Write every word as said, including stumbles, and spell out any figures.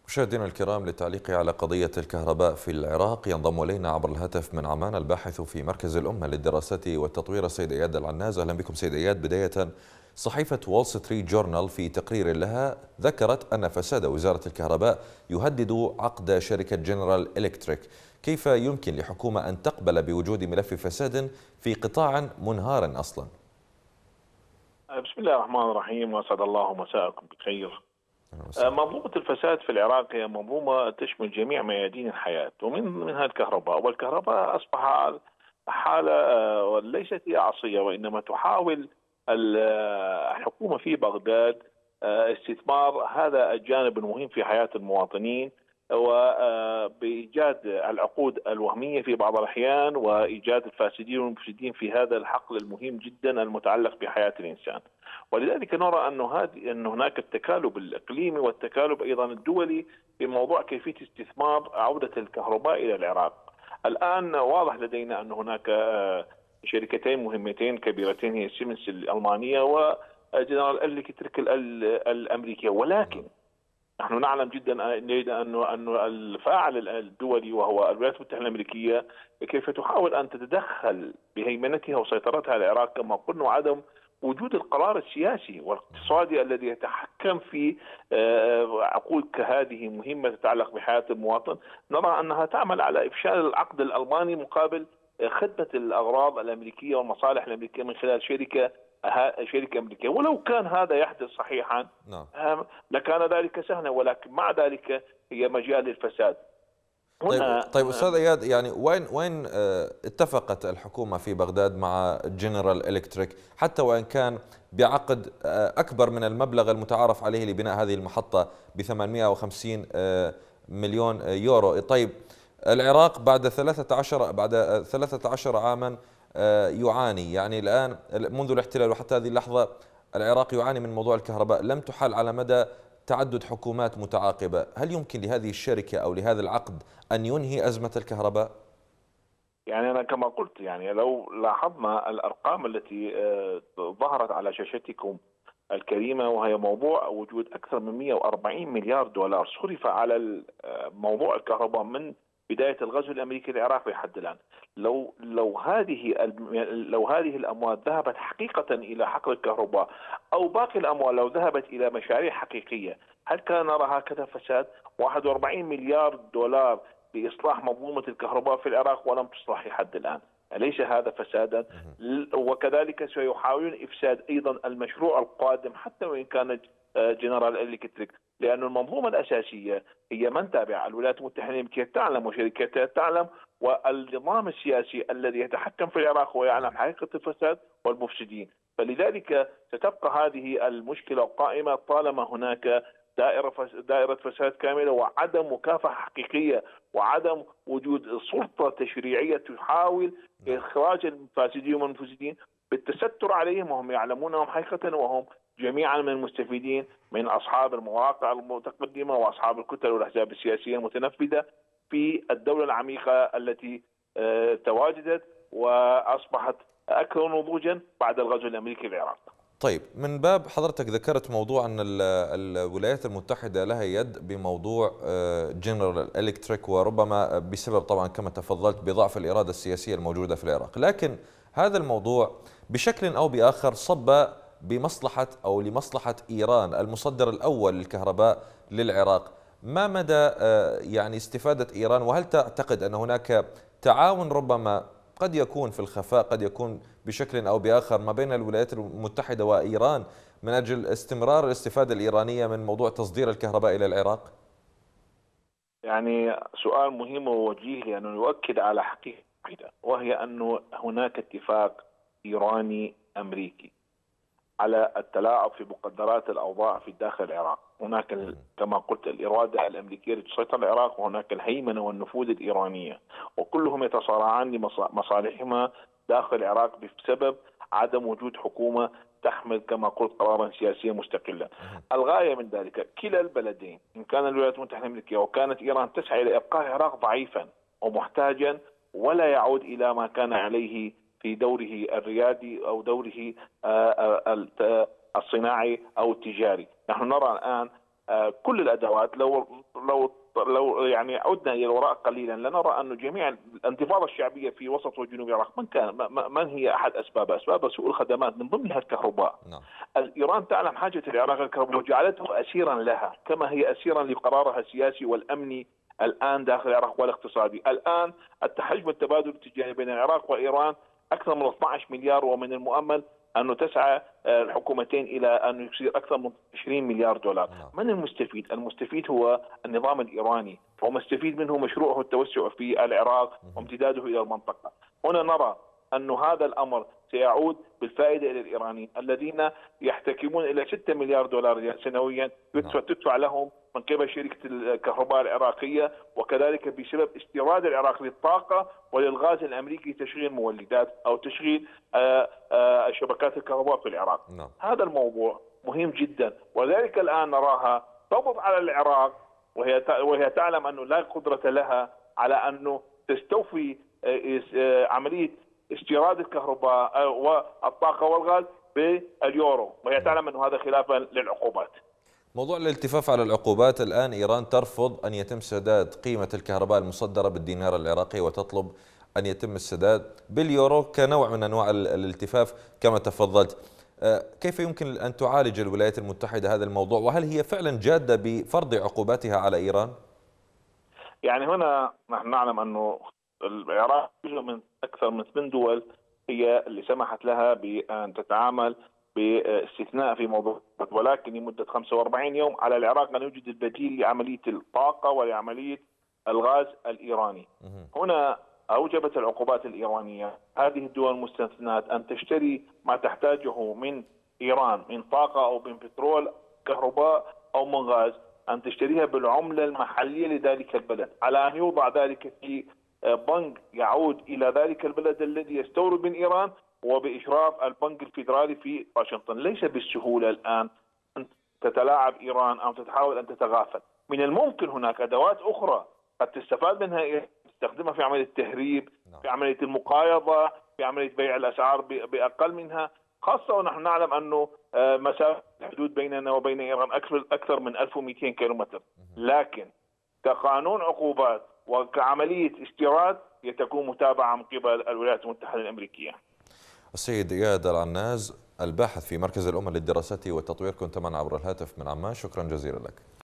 مشاهدينا الكرام، للتعليق على قضية الكهرباء في العراق ينضم إلينا عبر الهاتف من عمان الباحث في مركز الأمة للدراسات والتطوير السيد إياد العناز. أهلا بكم سيد إياد. بداية، صحيفة وول ستريت جورنال في تقرير لها ذكرت أن فساد وزارة الكهرباء يهدد عقد شركة جنرال إلكتريك. كيف يمكن لحكومة أن تقبل بوجود ملف فساد في قطاع منهار أصلا؟ بسم الله الرحمن الرحيم، واسعد الله مساءكم بخير. منظومة الفساد في العراق هي منظومة تشمل جميع ميادين الحياة ومن منها الكهرباء، والكهرباء أصبح حالة ليست هي عصية، وإنما تحاول الحكومة في بغداد استثمار هذا الجانب المهم في حياة المواطنين، وبإيجاد العقود الوهمية في بعض الأحيان، وإيجاد الفاسدين والمفسدين في هذا الحقل المهم جدا المتعلق بحياة الإنسان. ولذلك نرى أن هذه أن هناك التكالب الإقليمي والتكالب أيضا الدولي في موضوع كيفية استثمار عودة الكهرباء إلى العراق. الآن واضح لدينا أن هناك شركتين مهمتين كبيرتين، هي سيمنز الألمانية وجنرال إلكتريك الأمريكية، ولكن نحن نعلم جدا أن أن الفاعل الدولي وهو الولايات المتحدة الأمريكية كيف تحاول أن تتدخل بهيمنتها وسيطرتها على العراق، كما قلنا، وعدم وجود القرار السياسي والاقتصادي الذي يتحكم في عقود كهذه مهمة تتعلق بحياة المواطن. نرى أنها تعمل على إفشال العقد الألماني مقابل خدمة الأغراض الأمريكية والمصالح الأمريكية من خلال شركة شركة أمريكية. ولو كان هذا يحدث صحيحا نعم. لكان ذلك سهلا، ولكن مع ذلك هي مجال للفساد. طيب طيب استاذ اياد، يعني وين وين اتفقت الحكومه في بغداد مع جنرال الكتريك، حتى وان كان بعقد اكبر من المبلغ المتعارف عليه لبناء هذه المحطه ب ثمانمئة وخمسين مليون يورو؟ طيب العراق بعد ثلاثة عشر بعد ثلاثة عشر عاما يعاني، يعني الان منذ الاحتلال وحتى هذه اللحظه العراق يعاني من موضوع الكهرباء، لم تحل على مدى تعدد حكومات متعاقبة. هل يمكن لهذه الشركة أو لهذا العقد أن ينهي أزمة الكهرباء؟ يعني أنا كما قلت، يعني لو لاحظنا الأرقام التي ظهرت على شاشتكم الكريمة، وهي موضوع وجود أكثر من مئة وأربعين مليار دولار صرف على موضوع الكهرباء من بداية الغزو الأمريكي للعراق لحد الآن. لو لو هذه لو هذه الأموال ذهبت حقيقة إلى حقل الكهرباء، أو باقي الأموال لو ذهبت إلى مشاريع حقيقية، هل كان نرى هكذا فساد؟ واحد وأربعين مليار دولار لإصلاح منظومة الكهرباء في العراق ولم تصلح لحد الآن، أليس هذا فسادا؟ وكذلك سيحاولون إفساد أيضا المشروع القادم حتى وإن كانت جنرال إلكتريك، لأن المنظومة الأساسية هي من تابع الولايات المتحدة الأمريكية تعلم وشركاتها تعلم، والنظام السياسي الذي يتحكم في العراق هو يعلم حقيقة الفساد والمفسدين. فلذلك ستبقى هذه المشكلة قائمة طالما هناك دائرة دائرة فساد كاملة، وعدم مكافحة حقيقية، وعدم وجود سلطة تشريعية تحاول إخراج الفاسدين والمفسدين بالتستر عليهم، وهم يعلمونهم حقيقة، وهم جميعا من المستفيدين من أصحاب المواقع المتقدمة وأصحاب الكتل والأحزاب السياسية المتنفذة في الدولة العميقة التي تواجدت وأصبحت أكثر نضوجا بعد الغزو الأمريكي للعراق. طيب، من باب حضرتك ذكرت موضوع أن الولايات المتحدة لها يد بموضوع جنرال إلكتريك، وربما بسبب طبعا كما تفضلت بضعف الإرادة السياسية الموجودة في العراق، لكن هذا الموضوع بشكل أو بآخر صب بمصلحة أو لمصلحة إيران المصدر الأول للكهرباء للعراق. ما مدى يعني استفادة إيران، وهل تعتقد أن هناك تعاون ربما قد يكون في الخفاء، قد يكون بشكل أو بآخر ما بين الولايات المتحدة وإيران من أجل استمرار الاستفادة الإيرانية من موضوع تصدير الكهرباء إلى العراق؟ يعني سؤال مهم ووجيه، لأنه يؤكد على حقيقة واحدة، وهي أنه هناك اتفاق إيراني أمريكي على التلاعب في مقدرات الأوضاع في داخل العراق. هناك كما قلت الإرادة الأمريكية لتسيطر على العراق، وهناك الهيمنة والنفوذ الإيرانية، وكلهم يتصارعان لمصالحهما داخل العراق بسبب عدم وجود حكومة تحمل كما قلت قرارا سياسيا مستقلا. الغاية من ذلك كلا البلدين، إن كان الولايات المتحدة الأمريكية وكانت إيران، تسعى إلى إبقاء العراق ضعيفا ومحتاجا، ولا يعود إلى ما كان عليه في دوره الريادي أو دوره الصناعي أو التجاري. نحن نرى الآن كل الادوات. لو لو لو يعني عدنا الى الوراء قليلا لنرى أن جميع الانتفاضه الشعبيه في وسط وجنوب العراق من كان من هي احد اسبابها؟ اسبابها سوء الخدمات من ضمنها الكهرباء. نعم. ايران تعلم حاجه العراق الكهرباء وجعلته اسيرا لها كما هي اسيرا لقرارها السياسي والامني الان داخل العراق والاقتصادي. الان الحجم التبادل التجاري بين العراق وايران اكثر من اثني عشر مليار، ومن المؤمل أنه تسعى الحكومتين إلى أن يصير أكثر من عشرين مليار دولار. من المستفيد؟ المستفيد هو النظام الإيراني، ومستفيد منه مشروعه التوسع في العراق وامتداده إلى المنطقة. هنا نرى أن هذا الأمر سيعود بالفائدة إلى الإيرانيين الذين يحتكمون إلى ستة مليار دولار سنويا تدفع لهم من قبل شركة الكهرباء العراقية، وكذلك بسبب استيراد العراق للطاقة وللغاز الأمريكي تشغيل مولدات أو تشغيل شبكات الكهرباء في العراق. نعم. هذا الموضوع مهم جدا، وذلك الآن نراها تضغط على العراق وهي وهي تعلم أنه لا قدرة لها على أنه تستوفي عملية استيراد الكهرباء والطاقة والغاز باليورو، وهي تعلم أنه هذا خلافا للعقوبات. موضوع الالتفاف على العقوبات، الآن إيران ترفض أن يتم سداد قيمة الكهرباء المصدرة بالدينار العراقي وتطلب أن يتم السداد باليورو كنوع من أنواع الالتفاف كما تفضلت. كيف يمكن أن تعالج الولايات المتحدة هذا الموضوع، وهل هي فعلا جادة بفرض عقوباتها على إيران؟ يعني هنا نحن نعلم أنه العراق من أكثر من ثمان دول هي اللي سمحت لها بأن تتعامل باستثناء في موضوع، ولكن لمدة خمسة وأربعين يوم على العراق أن يوجد البديل لعملية الطاقة ولعملية الغاز الإيراني. هنا أوجبت العقوبات الإيرانية هذه الدول المستثنات أن تشتري ما تحتاجه من إيران من طاقة أو من بترول كهرباء أو من غاز، أن تشتريها بالعملة المحلية لذلك البلد، على أن يوضع ذلك في بنك يعود إلى ذلك البلد الذي يستورد من إيران وبإشراف البنك الفيدرالي في واشنطن. ليس بالسهولة الآن أن تتلاعب إيران أو تحاول أن تتغافل. من الممكن هناك أدوات أخرى قد تستفاد منها تستخدمها في عملية التهريب، في عملية المقايضة، في عملية بيع الأسعار بأقل منها، خاصة ونحن نعلم أنه مسافة الحدود بيننا وبين إيران أكثر أكثر من ألف ومئتين كيلومتر. لكن كقانون عقوبات وكعملية استيراد تكون متابعة من قبل الولايات المتحدة الأمريكية. السيد إياد العناز، الباحث في مركز الأمم للدراسات والتطوير، كنت معنا عبر الهاتف من عمان، شكرا جزيلا لك.